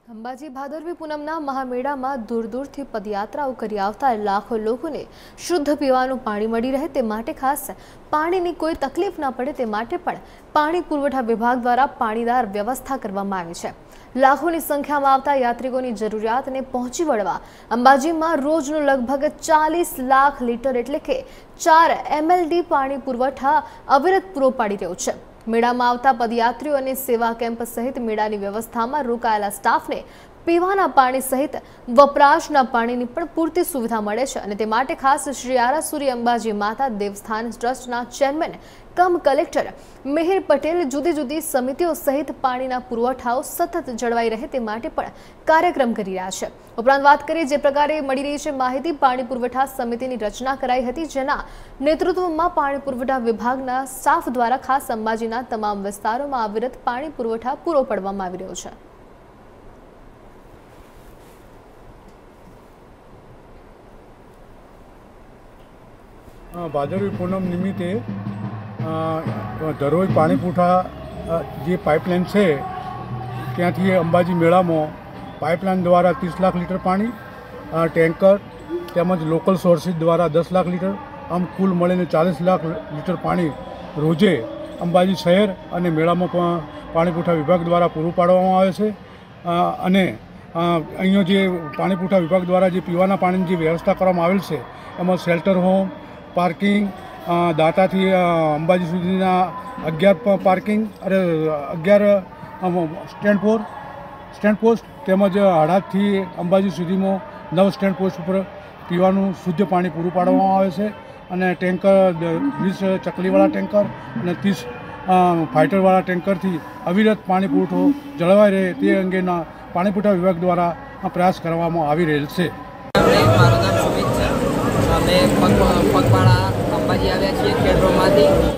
અંબાજી ભાદરવી પૂનમના મહામેળામાં દૂર દૂરથી પદયાત્રાઓ કરી આવતા લાખો લોકોને શુદ્ધ પીવાનું પાણી મળી રહે તે માટે ખાસ પાણીની કોઈ તકલીફ ન પડે તે માટે પણ પાણી પુરવઠા વિભાગ દ્વારા પાણીદાર વ્યવસ્થા કરવામાં આવી છે। લાખોની સંખ્યામાં આવતા યાત્રિકોની જરૂરિયાતને પહોંચી વળવા અંબાજીમાં રોજનું લગભગ 40 લાખ લીટર એટલે કે 4 MLD પાણી પુરવઠા અવિરત પૂરો પાડી રહ્યો છે। મેળામાં આવતા પદયાત્રીઓ અને સેવા કેમ્પ સહિત મેળાની વ્યવસ્થામાં રોકાયેલા સ્ટાફને પીવાના પાણી સહિત વપરાશના પાણીની પણ પૂરતી સુવિધા મળે છે અને તે માટે ખાસ શ્રી આરાસુરી અંબાજી માતા દેવસ્થાન ટ્રસ્ટના chairman cum collector Mihir Patel જુદી જુદી સમિતિઓ સહિત પાણીના પુરવઠાઓ સતત જળવાઈ રહે તે માટે પણ કાર્યક્રમ કરી રહ્યા છે। ઉપરાંત વાત કરીએ જે પ્રકારે મળી રહી છે માહિતી, પાણી પુરવઠા સમિતિની રચના કરાઈ હતી જેના નેતૃત્વમાં પાણી પુરવઠા વિભાગના સ્ટાફ દ્વારા ખાસ અંબાજીના તમામ વિસ્તારોમાં અવિરત પાણી પુરવઠા પૂરો પાડવામાં આવી રહ્યો છે। भादरवी पूनम निमित्ते दररोज पाणी पुरवठा जे पाइपलाइन है त्याथी अंबाजी मेला में पाइपलाइन द्वारा 30 लाख लीटर पानी, टेंकर तेमज लोकल सोर्सिस द्वारा 10 लाख लीटर, आम कुल मळीने 40 लाख लीटर पानी रोजे अंबाजी शहर और मेला में पाणी पुरवठा विभाग द्वारा पूरुं पाडवामां आवे छे। अने अहींया जे पाणी पुरवठा विभाग द्वारा जे पीवाना पाणीनी जे व्यवस्था करवामां आवेल छे एमां शेल्टर होम, पार्किंग, दाता थी अंबाजी सुधीना 11 पार्किंग अरे 11 स्टेन्ड पोस्ट तेमज हड़ाद थी अंबाजी सुधी में 9 स्टेन्ड पोस्ट पर पीवानुं शुद्ध पाणी पूरुं पाडवामां आवे छे। अने टेंकर 20 चकलीवाळा टेंकर अने 30 फाइटरवाळा टेंकर थी अविरत पाणी पुरवठो जळवाई रहे ते अंगेना पाणी पुरवठा विभाग द्वारा प्रयास करवामां आवी रहेल छे। અમે પગપાળા અંબાજી આવ્યા છીએ ખેડબ્રહ્માથી।